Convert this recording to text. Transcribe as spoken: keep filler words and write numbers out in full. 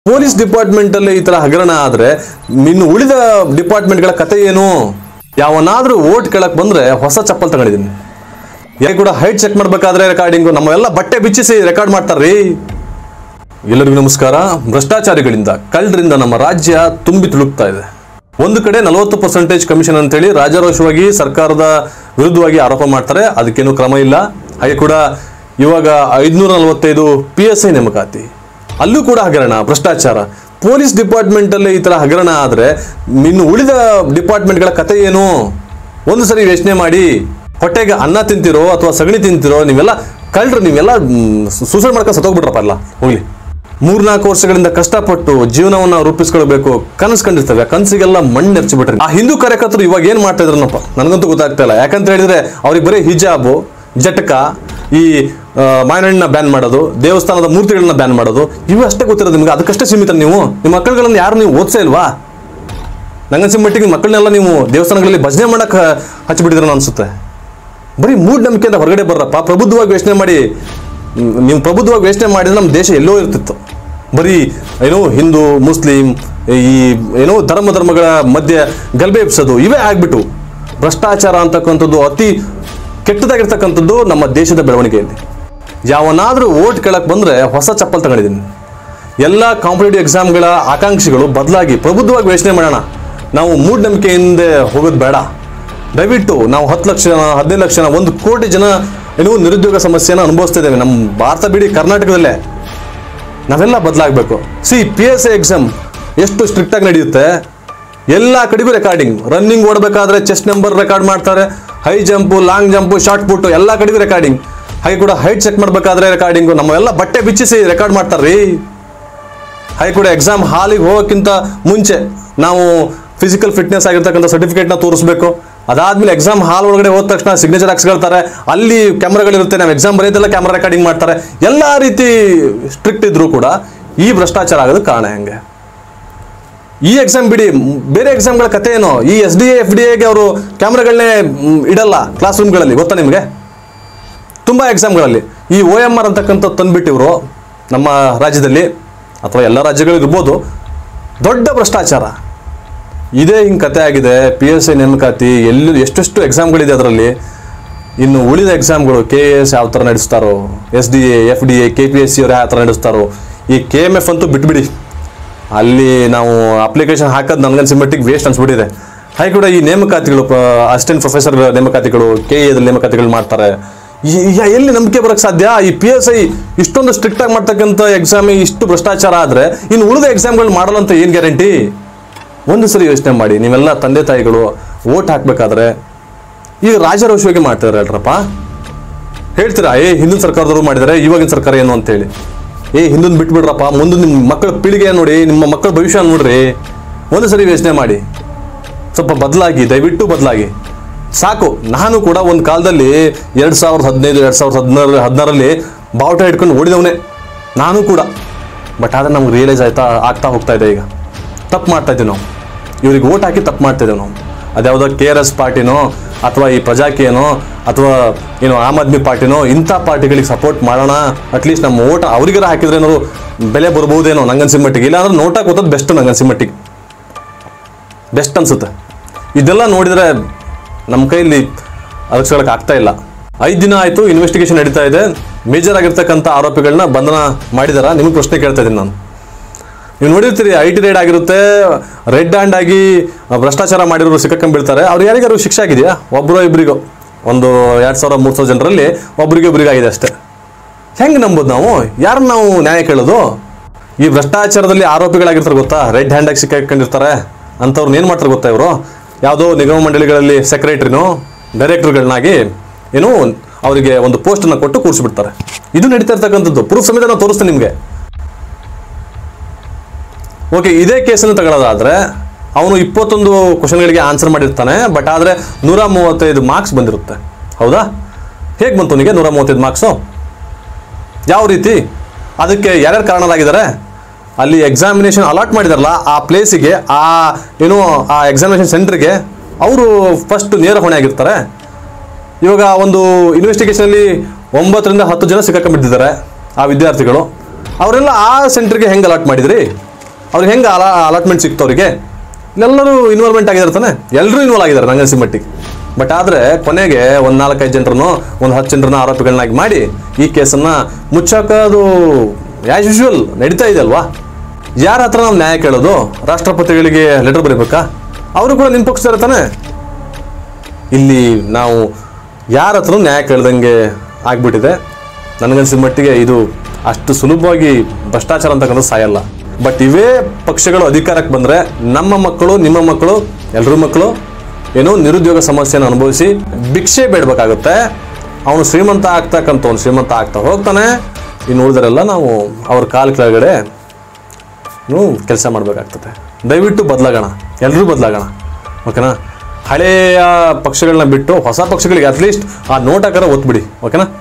Police department ಅಲ್ಲಿ ಈ ತರ ಹಗರಣ ಆದ್ರೆ ಇನ್ನು ಉಳಿದ ಡಿಪಾರ್ಟ್ಮೆಂಟ್ಗಳ ಕತೆ ಏನು? ಯಾವನಾದ್ರೂ ಓಟ್ ಕೇಳಕ್ ಬಂದ್ರೆ ಹೊಸ ಚಪ್ಪಲ್ ತಗೊಂಡಿದ್ದೀನಿ. ಯಾಕೆ ಕೂಡ ಹೈಟ್ ಚೆಕ್ ಮಾಡ್ಬೇಕಾದ್ರೆ ರೆಕಾರ್ಡಿಂಗು ನಮ್ಮೆಲ್ಲ ಬಟ್ಟೆ ಬಿಚ್ಚಿಸಿ ರೆಕಾರ್ಡ್ ಮಾಡ್ತಾರ್ರಿ. ಎಲ್ಲರಿಗೂ ನಮಸ್ಕಾರ. ಭ್ರಷ್ಟಾಚಾರಿಗಳಿಂದ ಕಳ್ಳರಿಂದ ನಮ್ಮ ರಾಜ್ಯ ತುಂಬಿ ತುಳುಕ್ತಾ ಇದೆ. ಒಂದು ಕಡೆ ನಲವತ್ತು ಪರ್ಸೆಂಟೇಜ್ ಕಮಿಷನ್ ಅಂತೇಳಿ ರಾಜಾರೋಷವಾಗಿ ಸರ್ಕಾರದ ವಿರುದ್ಧವಾಗಿ ಆರೋಪ ಮಾಡ್ತಾರೆ, ಅದಕ್ಕೇನು ಕ್ರಮ ಇಲ್ಲ. ಹಾಗೆ ಕೂಡ ಇವಾಗ ಐದುನೂರ ನಲವತ್ತೈದು ಪಿ ಎಸ್ ಐ ನೇಮಕಾತಿ, ಅಲ್ಲೂ ಕೂಡ ಹಗರಣ, ಭ್ರಷ್ಟಾಚಾರ. ಪೊಲೀಸ್ ಡಿಪಾರ್ಟ್ಮೆಂಟ್ ಅಲ್ಲಿ ಈ ತರ ಹಗರಣ ಆದ್ರೆ ಇನ್ನು ಉಳಿದ ಡಿಪಾರ್ಟ್ಮೆಂಟ್ಗಳ ಕತೆ ಏನು? ಒಂದು ಸರಿ ಯೋಚನೆ ಮಾಡಿ. ಹೊಟ್ಟೆಗೆ ಅನ್ನ ತಿಂತಿರೋ ಅಥವಾ ಸಗಣಿ ತಿಂತಿರೋ, ನೀವೆಲ್ಲ ಕಳ್ಳರು, ನೀವೆಲ್ಲ ಸೂಸೈಡ್ ಮಾಡ್ಕೊಂಡು ಸತ್ತೋಗ್ಬಿಟ್ರಪ್ಪ ಎಲ್ಲ ಹೋಗ್ಲಿ. ಮೂರ್ನಾಲ್ಕು ವರ್ಷಗಳಿಂದ ಕಷ್ಟಪಟ್ಟು ಜೀವನವನ್ನ ರೂಪಿಸ್ಕೊಳ್ಬೇಕು ಕನಸು ಕಂಡಿರ್ತವೆ, ಕನಸಿಗೆಲ್ಲ ಮಣ್ಣು ಎರ್ಚಿಬಿಟ್ರಿ. ಆ ಹಿಂದೂ ಕಾರ್ಯಕರ್ತರು ಇವಾಗ ಏನ್ ಮಾಡ್ತಾ ಇದ್ರನಪ್ಪ ನನಗಂತೂ ಗೊತ್ತಾಗ್ತಾ ಇಲ್ಲ. ಯಾಕಂತ ಹೇಳಿದ್ರೆ ಅವ್ರಿಗೆ ಬರೀ ಹಿಜಾಬು, ಜಟಕ, ಈ ಮಾಯನಹಣ್ಣನ್ನ ಬ್ಯಾನ್ ಮಾಡೋದು, ದೇವಸ್ಥಾನದ ಮೂರ್ತಿಗಳನ್ನ ಬ್ಯಾನ್ ಮಾಡೋದು, ಇವು ಅಷ್ಟೇ ಗೊತ್ತಿರೋದು ನಿಮ್ಗೆ. ಅದಕ್ಕಷ್ಟೇ ಸೀಮಿತ. ನೀವು ನಿಮ್ಮ ಮಕ್ಕಳುಗಳನ್ನ ಯಾರು ನೀವು ಓದಿಸೇ ಇಲ್ವಾ? ನಂಗನ್ಸಿದ ಮಟ್ಟಿಗೆ ಮಕ್ಕಳನ್ನೆಲ್ಲ ನೀವು ದೇವಸ್ಥಾನಗಳಲ್ಲಿ ಭಜನೆ ಮಾಡಕ್ ಹಚ್ಚಿಬಿಟ್ಟಿದ್ರು ಅನ್ಸುತ್ತೆ. ಬರೀ ಮೂಢನಂಬಿಕೆಯಿಂದ ಹೊರಗಡೆ ಬರ್ರಪ್ಪ, ಪ್ರಬುದ್ಧವಾಗಿ ಯೋಚನೆ ಮಾಡಿ. ನೀವು ಪ್ರಬುದ್ಧವಾಗಿ ಯೋಚನೆ ಮಾಡಿದ್ರೆ ನಮ್ಮ ದೇಶ ಎಲ್ಲೋ ಇರ್ತಿತ್ತು. ಬರೀ ಏನೋ ಹಿಂದೂ ಮುಸ್ಲಿಂ ಈ ಏನೋ ಧರ್ಮ ಧರ್ಮಗಳ ಮಧ್ಯೆ ಗಲ್ಬೆ ಎಬ್ಸೋದು ಇವೇ ಆಗ್ಬಿಟ್ಟು ಭ್ರಷ್ಟಾಚಾರ ಅಂತಕ್ಕಂಥದ್ದು ಅತಿ ಕೆಟ್ಟದಾಗಿರ್ತಕ್ಕಂಥದ್ದು ನಮ್ಮ ದೇಶದ ಬೆಳವಣಿಗೆಯಲ್ಲಿ. ಯಾವನಾದ್ರೂ ಓಟ್ ಕೇಳಕ್ ಬಂದ್ರೆ ಹೊಸ ಚಪ್ಪಲ್ ತಗೊಂಡಿದ್ದೀನಿ. ಎಲ್ಲ ಕಾಂಪಿಟೇಟಿವ್ ಎಕ್ಸಾಮ್ಗಳ ಆಕಾಂಕ್ಷಿಗಳು ಬದಲಾಗಿ ಪ್ರಬುದ್ಧವಾಗಿ ಯೋಚನೆ ಮಾಡೋಣ. ನಾವು ಮೂಢನಂಬಿಕೆಯಿಂದ ಹೋಗೋದು ಬೇಡ. ದಯವಿಟ್ಟು ನಾವು ಹತ್ತು ಲಕ್ಷ ಜನ, ಹದಿನೈದು ಲಕ್ಷ ಜನ, ಒಂದು ಕೋಟಿ ಜನ ಏನೋ ನಿರುದ್ಯೋಗ ಸಮಸ್ಯೆನ ಅನುಭವಿಸ್ತಾ ಇದ್ದೇವೆ ನಮ್ಮ ಭಾರತ ಬಿಡಿ ಕರ್ನಾಟಕದಲ್ಲೇ. ನಾವೆಲ್ಲ ಬದಲಾಗಬೇಕು. C P S I exam ಎಷ್ಟು ಸ್ಟ್ರಿಕ್ಟ್ ಆಗಿ ನಡೆಯುತ್ತೆ. ಎಲ್ಲ ಕಡೆಗೂ ರೆಕಾರ್ಡಿಂಗ್. ರನ್ನಿಂಗ್ ಓಡಬೇಕಾದ್ರೆ ಚೆಸ್ಟ್ ನಂಬರ್ ರೆಕಾರ್ಡ್ ಮಾಡ್ತಾರೆ, high jump, long jump, shot put ಎಲ್ಲ ಕಡೆಗೂ ರೆಕಾರ್ಡಿಂಗ್. ಹಾಗೆ ಕೂಡ ಹೈಟ್ ಚೆಕ್ ಮಾಡಬೇಕಾದ್ರೆ ರೆಕಾರ್ಡಿಂಗು. ನಮ್ಮೆಲ್ಲ ಬಟ್ಟೆ ಬಿಚ್ಚಿಸಿ ರೆಕಾರ್ಡ್ ಮಾಡ್ತಾರ್ರಿ. ಹಾಗೆ ಕೂಡ ಎಕ್ಸಾಮ್ ಹಾಲಿಗೆ ಹೋಗೋಕ್ಕಿಂತ ಮುಂಚೆ ನಾವು ಫಿಸಿಕಲ್ ಫಿಟ್ನೆಸ್ ಆಗಿರ್ತಕ್ಕಂಥ ಸರ್ಟಿಫಿಕೇಟ್ನ ತೋರಿಸ್ಬೇಕು. ಅದಾದ್ಮೇಲೆ ಎಕ್ಸಾಮ್ ಹಾಲ್ ಒಳಗಡೆ ಹೋದ ತಕ್ಷಣ ಸಿಗ್ನೇಚರ್ ಹಾಕ್ಸ್ಕೊಳ್ತಾರೆ. ಅಲ್ಲಿ ಕ್ಯಾಮ್ರಾಗಳಿರುತ್ತೆ, ನಾವು ಎಕ್ಸಾಮ್ ಬರೆಯೋದೆಲ್ಲ ಕ್ಯಾಮ್ರಾ ರೆಕಾರ್ಡಿಂಗ್ ಮಾಡ್ತಾರೆ. ಎಲ್ಲ ರೀತಿ ಸ್ಟ್ರಿಕ್ಟ್ ಇದ್ರೂ ಕೂಡ ಈ ಭ್ರಷ್ಟಾಚಾರ ಆಗೋದಕ್ಕೆ ಕಾರಣ ಹೆಂಗೆ? ಈ ಎಕ್ಸಾಮ್ ಬಿಡಿ, ಬೇರೆ ಎಕ್ಸಾಮ್ಗಳ ಕತೆ ಏನೋ. ಈ S D A F D ಎಗೆ ಅವರು ಕ್ಯಾಮ್ರಾಗಳನ್ನೇ ಇಡಲ್ಲ ಕ್ಲಾಸ್ ರೂಮ್ಗಳಲ್ಲಿ, ಗೊತ್ತಾ ನಿಮಗೆ? ತುಂಬ ಎಕ್ಸಾಮ್ಗಳಲ್ಲಿ ಈ ಓ ಎಮ್ ಆರ್ ಅಂತಕ್ಕಂಥ ತಂದುಬಿಟ್ಟಿವರು ನಮ್ಮ ರಾಜ್ಯದಲ್ಲಿ, ಅಥವಾ ಎಲ್ಲ ರಾಜ್ಯಗಳು ಇರ್ಬೋದು. ದೊಡ್ಡ ಭ್ರಷ್ಟಾಚಾರ ಇದೇ ಹಿಂಗೆ ಕತೆ ಆಗಿದೆ. ಪಿ ಎಸ್ ಐ ನೇಮಕಾತಿ ಎಲ್ಲಿ ಎಷ್ಟೆಷ್ಟು ಎಕ್ಸಾಮ್ಗಳಿದೆ ಅದರಲ್ಲಿ. ಇನ್ನು ಉಳಿದ ಎಕ್ಸಾಮ್ಗಳು ಕೆ ಎ ಎಸ್ ಯಾವ ಥರ ನಡೆಸ್ತಾರೋ, S D A F D A K P S C ಅವ್ರು ಯಾವ ಥರ ನಡೆಸ್ತಾರೋ, ಈ ಕೆ ಎಮ್ ಎಫ್ ಅಂತೂ ಬಿಟ್ಬಿಡಿ. ಅಲ್ಲಿ ನಾವು ಅಪ್ಲಿಕೇಶನ್ ಹಾಕೋದು ನನಗನ್ಸಿದ ಮಟ್ಟಿಗೆ ವೇಸ್ಟ್ ಅನ್ಸ್ಬಿಟ್ಟಿದೆ. ಹಾಗೆ ಕೂಡ ಈ ನೇಮಕಾತಿಗಳು, ಅಸಿಸ್ಟೆಂಟ್ ಪ್ರೊಫೆಸರ್ ನೇಮಕಾತಿಗಳು, ಕೆ ಎ ನೇಮಕಾತಿಗಳು ಮಾಡ್ತಾರೆ. ಎಲ್ಲಿ ನಂಬಿಕೆ ಬರೋಕ್ಕೆ ಸಾಧ್ಯ? ಈ ಪಿ ಎಸ್ ಐ ಇಷ್ಟೊಂದು ಸ್ಟ್ರಿಕ್ಟ್ ಆಗಿ ಮಾಡ್ತಕ್ಕಂಥ ಎಕ್ಸಾಮ್ ಇಷ್ಟು ಭ್ರಷ್ಟಾಚಾರ ಆದರೆ ಇನ್ನು ಉಳಿದ ಎಕ್ಸಾಮ್ಗಳು ಮಾಡಲ್ಲ ಅಂತ ಏನು ಗ್ಯಾರಂಟಿ? ಒಂದು ಸರಿ ಯೋಚನೆ ಮಾಡಿ. ನೀವೆಲ್ಲ ತಂದೆ ತಾಯಿಗಳು ಓಟ್ ಹಾಕ್ಬೇಕಾದ್ರೆ ಈಗ ರಾಜಾರೋಷವಾಗಿ ಮಾಡ್ತಾರೆ ಅಲ್ರಪ್ಪ. ಹೇಳ್ತೀರಾ ಏ ಹಿಂದಿನ ಸರ್ಕಾರದವರು ಮಾಡಿದ್ದಾರೆ, ಇವಾಗಿನ ಸರ್ಕಾರ ಏನು ಅಂತೇಳಿ. ಏ ಹಿಂದೊಂದು ಬಿಟ್ಬಿಡ್ರಪ್ಪ, ಮುಂದೆ ನಿಮ್ಮ ಮಕ್ಕಳ ಪೀಳಿಗೆ ನೋಡಿ, ನಿಮ್ಮ ಮಕ್ಕಳ ಭವಿಷ್ಯ ನೋಡ್ರಿ. ಒಂದು ಸರಿ ಯೋಚನೆ ಮಾಡಿ, ಸ್ವಲ್ಪ ಬದಲಾಗಿ, ದಯವಿಟ್ಟು ಬದಲಾಗಿ. ಸಾಕು. ನಾನು ಕೂಡ ಒಂದು ಕಾಲದಲ್ಲಿ ಎರಡು ಸಾವಿರದ ಹದಿನೈದು ಎರಡು ಸಾವಿರದ ಹದಿನಾರು ಹದಿನಾರಲ್ಲಿ ಬಾವುಟ ಹಿಡ್ಕೊಂಡು ಓಡಿದವನೇ ನಾನು ಕೂಡ. ಬಟ್ ಆದರೆ ನಮ್ಗೆ ರಿಯಲೈಸ್ ಆಯ್ತಾ ಆಗ್ತಾ ಹೋಗ್ತಾ ಇದೆ. ಈಗ ತಪ್ಪು ಮಾಡ್ತಾ ಇದ್ದೀವಿ ನಾವು. ಇವ್ರಿಗೆ ಓಟ್ ಹಾಕಿ ತಪ್ಪು ಮಾಡ್ತಿದ್ದೇವೆ ನಾವು. ಅದ್ಯಾವುದೋ ಕೆ ಆರ್ ಎಸ್ ಪಾರ್ಟಿನೋ ಅಥವಾ ಈ ಪ್ರಜಾಕೀಯನೋ ಅಥವಾ ಏನು ಆಮ್ ಆದ್ಮಿ ಪಾರ್ಟಿನೋ ಇಂಥ ಪಾರ್ಟಿಗಳಿಗೆ ಸಪೋರ್ಟ್ ಮಾಡೋಣ. ಅಟ್ಲೀಸ್ಟ್ ನಮ್ಮ ಓಟ್ ಅವ್ರಿಗಾರ ಹಾಕಿದ್ರೆ ಏನಾದ್ರು ಬೆಲೆ ಬರ್ಬೋದೇನೋ ನಂಗನ್ಸಿದ ಮಟ್ಟಿಗೆ. ಇಲ್ಲಾಂದ್ರೆ ನೋಟಾಗಿ ಕೂತದ್ದು ಬೆಸ್ಟ್ ನಂಗನ್ಸಿದ ಮಟ್ಟಿಗೆ, ಬೆಸ್ಟ್ ಅನ್ಸುತ್ತೆ. ಇದೆಲ್ಲ ನೋಡಿದರೆ ನಮ್ಮ ಕೈಯಲ್ಲಿ ಅರಗಿಸ್ಕೊಳ್ಳೋಕೆ ಆಗ್ತಾ ಇಲ್ಲ. ಐದು ದಿನ ಆಯಿತು, ಇನ್ವೆಸ್ಟಿಗೇಷನ್ ನಡೀತಾ ಇದೆ. ಮೇಜರ್ ಆಗಿರ್ತಕ್ಕಂಥ ಆರೋಪಿಗಳನ್ನ ಬಂಧನ ಮಾಡಿದಾರ? ನಿಮಗೆ ಪ್ರಶ್ನೆ ಕೇಳ್ತಾ ಇದ್ದೀನಿ ನಾನು. ನೀವು ನೋಡಿರ್ತೀರಿ, ಐ ಟಿ ರೈಡ್ ಆಗಿರುತ್ತೆ, ರೆಡ್ ಹ್ಯಾಂಡ್ ಆಗಿ ಭ್ರಷ್ಟಾಚಾರ ಮಾಡಿರೋರು ಸಿಕ್ಕಾಕೊಂಡ್ಬಿಡ್ತಾರೆ. ಅವ್ರು ಯಾರಿಗಾರು ಶಿಕ್ಷೆ ಆಗಿದೆಯಾ? ಒಬ್ಬರೋ ಇಬ್ಬರಿಗೋ, ಒಂದು ಎರಡು ಸಾವಿರ ಮೂರು ಸಾವಿರ ಜನರಲ್ಲಿ ಒಬ್ರಿಗೆ ಒಬ್ರಿಗೆ ಆಗಿದೆ ಅಷ್ಟೇ. ಹೆಂಗೆ ನಂಬೋದು ನಾವು? ಯಾರನ್ನ ನಾವು ನ್ಯಾಯ ಕೇಳೋದು? ಈ ಭ್ರಷ್ಟಾಚಾರದಲ್ಲಿ ಆರೋಪಿಗಳಾಗಿರ್ತಾರೆ ಗೊತ್ತಾ, ರೆಡ್ ಹ್ಯಾಂಡ್ ಆಗಿ ಸಿಕ್ಕಾಕೊಂಡಿರ್ತಾರೆ ಅಂಥವ್ರನ್ನ ಏನು ಮಾಡ್ತಾರೆ ಗೊತ್ತಾ? ಇವರು ಯಾವುದೋ ನಿಗಮ ಮಂಡಳಿಗಳಲ್ಲಿ ಸೆಕ್ರೆಟರಿನೋ ಡೈರೆಕ್ಟರ್ಗಳನ್ನಾಗಿ ಏನು ಅವರಿಗೆ ಒಂದು ಪೋಸ್ಟನ್ನು ಕೊಟ್ಟು ಕೂರಿಸ್ಬಿಡ್ತಾರೆ. ಇದು ನಡೀತಾ ಇರ್ತಕ್ಕಂಥದ್ದು. ಪ್ರೂಫ್ ಸಮೇತ ನಾನು ತೋರಿಸ್ತೇನೆ ನಿಮಗೆ. ಓಕೆ, ಇದೇ ಕೇಸನ್ನು ತಗೊಳ್ಳೋದಾದ್ರೆ ಅವನು ಇಪ್ಪತ್ತೊಂದು ಕ್ವಶನ್ಗಳಿಗೆ ಆನ್ಸರ್ ಮಾಡಿರ್ತಾನೆ. ಬಟ್ ಆದರೆ ನೂರ ಮೂವತ್ತೈದು ಮಾರ್ಕ್ಸ್ ಬಂದಿರುತ್ತೆ. ಹೌದಾ? ಹೇಗೆ ಬಂತು ಅವನಿಗೆ ನೂರ ಮೂವತ್ತೈದು ಮಾರ್ಕ್ಸು? ಯಾವ ರೀತಿ? ಅದಕ್ಕೆ ಯಾರ್ಯಾರು ಕಾರಣರಾಗಿದ್ದಾರೆ? ಅಲ್ಲಿ ಎಕ್ಸಾಮಿನೇಷನ್ ಅಲಾಟ್ ಮಾಡಿದಾರಲ್ಲ ಆ ಪ್ಲೇಸಿಗೆ, ಆ ಏನು ಆ ಎಕ್ಸಾಮಿನೇಷನ್ ಸೆಂಟ್ರಿಗೆ ಅವರು ಫಸ್ಟ್ ನೇರ ಹೊಣೆ ಆಗಿರ್ತಾರೆ. ಇವಾಗ ಒಂದು ಇನ್ವೆಸ್ಟಿಗೇಷನಲ್ಲಿ ಒಂಬತ್ತರಿಂದ ಹತ್ತು ಜನ ಸಿಕ್ಕಾಕೊಂಡ್ಬಿಟ್ಟಿದ್ದಾರೆ ಆ ವಿದ್ಯಾರ್ಥಿಗಳು. ಅವರೆಲ್ಲ ಆ ಸೆಂಟ್ರಿಗೆ ಹೆಂಗೆ ಅಲಾಟ್ ಮಾಡಿದ್ರಿ? ಅವ್ರಿಗೆ ಹೆಂಗೆ ಅಲಾ ಅಲಾಟ್ಮೆಂಟ್ ಸಿಕ್ತವ್ರಿಗೆ? ಎಲ್ಲರೂ ಇನ್ವಾಲ್ವ್ಮೆಂಟ್ ಆಗಿದ್ದಾರೆ ತಾನೆ, ಎಲ್ಲರೂ ಇನ್ವಾಲ್ವ್ ಆಗಿದ್ದಾರೆ ನಂಗೆ ಅನ್ಸಿದ ಮಟ್ಟಿಗೆ. ಬಟ್ ಆದರೆ ಕೊನೆಗೆ ಒಂದು ನಾಲ್ಕೈದು ಜನರನ್ನು ಒಂದು ಹತ್ತು ಜನರನ್ನ ಆರೋಪಿಗಳನ್ನಾಗಿ ಮಾಡಿ ಈ ಕೇಸನ್ನು ಮುಚ್ಚಾಕೋದು ಆ್ಯಸ್ ಯೂಶುವಲ್ ನಡೀತಾ ಇದೆ ಅಲ್ವಾ? ಯಾರ ಹತ್ರ ನಾವು ನ್ಯಾಯ ಕೇಳೋದು? ರಾಷ್ಟ್ರಪತಿಗಳಿಗೆ ಲೆಟರ್ ಬರೀಬೇಕಾ? ಅವರು ಕೂಡ ನಿಮ್ಮ ಪಕ್ಷದವ್ರೆ ತಾನೆ. ಇಲ್ಲಿ ನಾವು ಯಾರ ಹತ್ರ ನ್ಯಾಯ ಕೇಳ್ದಂಗೆ ಆಗ್ಬಿಟ್ಟಿದೆ. ನನಗನ್ಸಿದ ಮಟ್ಟಿಗೆ ಇದು ಅಷ್ಟು ಸುಲಭವಾಗಿ ಭ್ರಷ್ಟಾಚಾರ ಅಂತಕ್ಕಂಥ ಸಾಯಲ್ಲ. ಬಟ್ ಇವೇ ಪಕ್ಷಗಳು ಅಧಿಕಾರಕ್ಕೆ ಬಂದರೆ ನಮ್ಮ ಮಕ್ಕಳು, ನಿಮ್ಮ ಮಕ್ಕಳು, ಎಲ್ಲರ ಮಕ್ಕಳು ಏನೋ ನಿರುದ್ಯೋಗ ಸಮಸ್ಯೆಯನ್ನು ಅನುಭವಿಸಿ ಭಿಕ್ಷೆ ಬೇಡಬೇಕಾಗುತ್ತೆ. ಅವನು ಶ್ರೀಮಂತ ಆಗ್ತಕ್ಕಂಥವ್ನು ಶ್ರೀಮಂತ ಆಗ್ತಾ ಹೋಗ್ತಾನೆ, ಇನ್ನು ಉಳಿದರೆಲ್ಲ ನಾವು ಅವ್ರ ಕಾಲ ಕೆಳಗಡೆ ಕೆಲಸ ಮಾಡಬೇಕಾಗ್ತದೆ. ದಯವಿಟ್ಟು ಬದಲಾಗೋಣ, ಎಲ್ಲರೂ ಬದಲಾಗೋಣ, ಓಕೆನಾ? ಹಳೆಯ ಪಕ್ಷಗಳನ್ನ ಬಿಟ್ಟು ಹೊಸ ಪಕ್ಷಗಳಿಗೆ ಅಟ್ಲೀಸ್ಟ್ ಆ ನೋಟ್ ಹಾಕರ ಒತ್ಬಿಡಿ, ಓಕೆನಾ?